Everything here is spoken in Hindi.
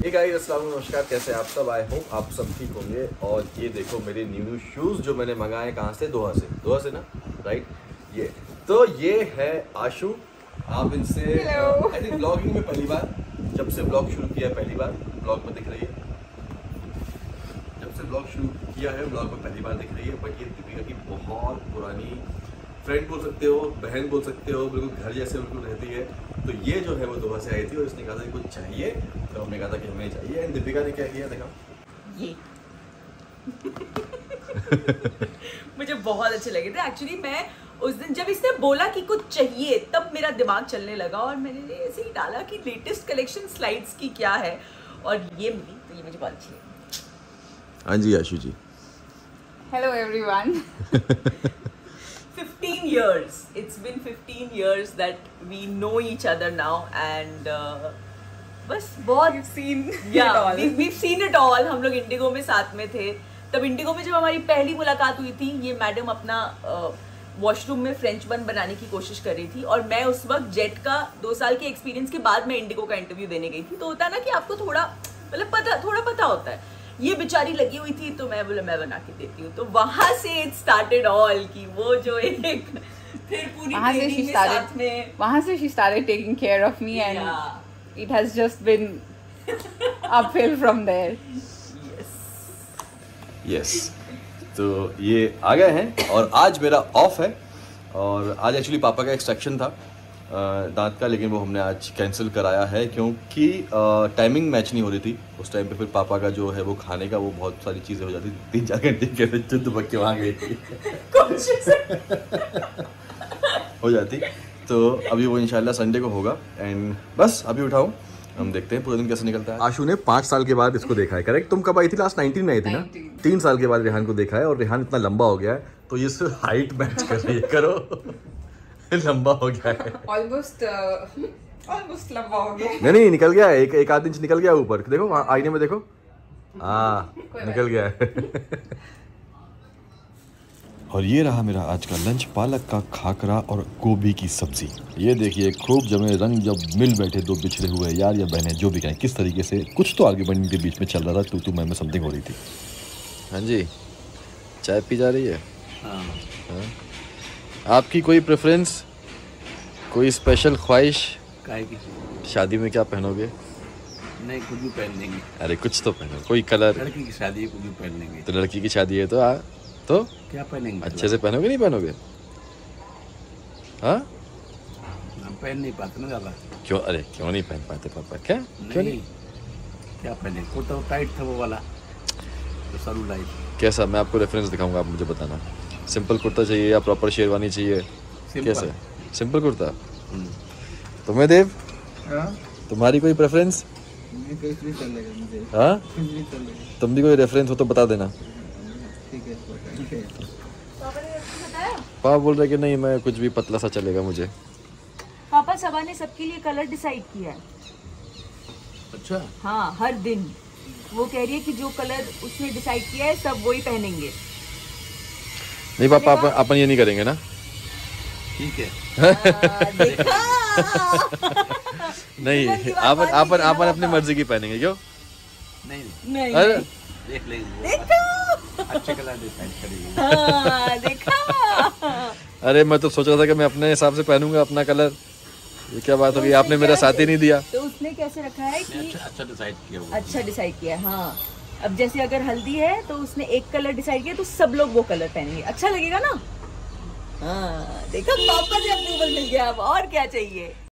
हे गाइस, अस्सलाम वालेकुम, नमस्कार। कैसे आप सब? आए होप आप सब ठीक होंगे। और ये देखो मेरे न्यू शूज़ जो मैंने मंगाए कहाँ से? दोहा से ना, राइट। ये है आशु। आप इनसे आई थिंक ब्लॉगिंग में पहली बार, जब से ब्लॉग शुरू किया है पहली बार ब्लॉग में दिख रही है। जब से ब्लॉग शुरू किया है ब्लॉग में पहली बार दिख रही है। बट ये दीपिका की बहुत पुरानी फ्रेंड बोल सकते हो, बहन बोल सकते हो, बिल्कुल घर जैसे बिल्कुल रहती है। तो ये जो है वो दोहा से आई थी और इसने कहा था कि कुछ चाहिए, तो हमने कहा था कि हमें चाहिए। एंड दीपिका ने क्या किया देखा ये मुझे बहुत अच्छे लगे थे। एक्चुअली मैं उस दिन जब इसने बोला कि कुछ चाहिए तब मेरा दिमाग चलने लगा और मैंने ऐसे ही डाला कि लेटेस्ट कलेक्शन स्लाइड्स की क्या है, और ये मिली तो ये मुझे बहुत अच्छी लगी। हाँ जी आशु जी। Hello everyone. 15 years. It's been 15 years that we know each other now, and बस बहुत You've seen yeah, it all. we've seen it all. हम लोग इंडिगो में साथ में थे। तब इंडिगो में जब हमारी पहली मुलाकात हुई थी, ये मैडम अपना वॉशरूम में फ्रेंच बन बनाने की कोशिश कर रही थी और मैं उस वक्त जेट का 2 साल के एक्सपीरियंस के बाद मैं इंडिगो का इंटरव्यू देने गई थी। तो होता है ना कि आपको थोड़ा मतलब पता होता है। ये बेचारी लगी हुई थी तो मैं बोला मैं बना के देती हूँ। तो वहां से इट स्टार्टेड ऑल की वो जो एक फिर पूरी ट्रेनिंग में साथ में वहाँ से she started taking care of me, and Yeah. it has just been uphill from there. Yes तो ये आ गए हैं और आज मेरा ऑफ है। और आज एक्चुअली पापा का एक्सट्रैक्शन था दांत का, लेकिन वो हमने आज कैंसिल कराया है क्योंकि टाइमिंग मैच नहीं हो रही थी उस टाइम पे। फिर पापा का जो है वो खाने का वो बहुत सारी चीज़ें हो जाती थी। 3-4 घंटे के चुद बक्के वहाँ गई थी हो जाती। तो अभी वो इंशाल्लाह संडे को होगा। एंड बस अभी उठाऊँ, हम देखते हैं पूरा दिन कैसे निकलता है। आशु ने 5 साल के बाद इसको देखा है, करेक्ट? तुम कब आई थी? लास्ट 19 में आई थी ना? 3 साल के बाद रेहान को देखा है और रेहान इतना लंबा हो गया है तो ये सिर्फ हाइट मैच कर रही है। करो लंबा हो गया है Almost लंबा हो गया। नहीं निकल गया है, एक आध इंच निकल गया ऊपर। देखो वहाँ आईने में देखो, निकल गया है। और ये रहा मेरा आज का लंच, पालक का खाकरा और गोभी की सब्जी। ये देखिए खूब जमे रंग जब मिल बैठे दो बिछड़े हुए यार या बहनें जो भी कहें, किस तरीके से कुछ तो आर्ग्यूमेंट के बीच में चल रहा था। तू मैं समथिंग हो रही थी। हाँ जी, चाय पी जा रही है। हाँ। आपकी कोई प्रेफरेंस, कोई स्पेशल ख्वाहिश? काहे की? शादी में क्या पहनोगे? नहीं, कुछ भी पहन लेंगे। अरे कुछ तो पहनो, कोई कलर। लड़की की शादी है, कुछ भी पहन लेंगे। तो लड़की की शादी है तो क्या पहनेंगे? अच्छे से पहनोगे नहीं पहनोगे? हाँ हम पहन नहीं पाते ना ज़्यादा। क्यों? अरे क्यों नहीं पहन पाते पापा? क्या क्यों नहीं? क्या पहने? कुर्ता टाइट था वो वाला, तो सरू लाइट। कैसा? मैं आपको रेफरेंस दिखाऊंगा, आप मुझे बताना। सिंपल कुर्ता चाहिए या प्रॉपर शेरवानी चाहिए? कैसे? सिंपल कुर्ता। तुम्हें देव, तुम्हारी कोई प्रेफरेंस? हाँ, तुम भी कोई रेफरेंस हो तो बता देना। पापा बोल रहे कि नहीं, मैं कुछ भी पतला सा चलेगा मुझे। पापा सबा ने सबके लिए कलर डिसाइड किया है। अच्छा। हाँ, हर दिन वो कह रही है कि जो कलर उसने डिसाइड किया है सब वही पहनेंगे। नहीं पापा, अपन ये नहीं करेंगे ना? ठीक है। देखा? नहीं, अपन अपनी मर्जी की पहनेंगे। क्यों? नहीं, अरे देख लेंगे। देखा? अच्छे कलर डिसाइड करेंगे। हाँ, देखा? अरे मैं तो सोच रहा था कि मैं अपने हिसाब से पहनूंगा अपना कलर। ये क्या बात हो गई? आपने मेरा साथ ही नहीं दिया। तो उसने कैसे रखा है कि अच्छा डिसाइड किया वो। अच्छा डिसाइड किया। हाँ, अब जैसे अगर हल्दी है तो उसने एक कलर डिसाइड किया तो सब लोग वो कलर पहनेंगे। अच्छा लगेगा ना? हाँ, देखा? पापा से अप्रूवल मिल गया, अब और क्या चाहिए।